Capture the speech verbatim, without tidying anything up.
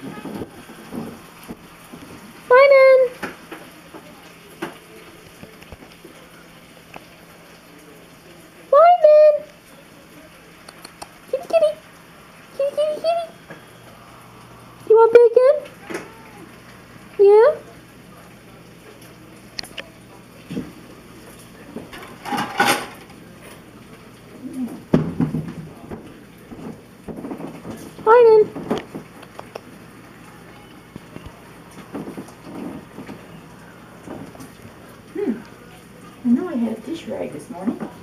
Simon! Simon! Kitty, kitty! Kitty, kitty, kitty! You want bacon? Yeah? Simon! Hmm. I know I had a dish rag this morning.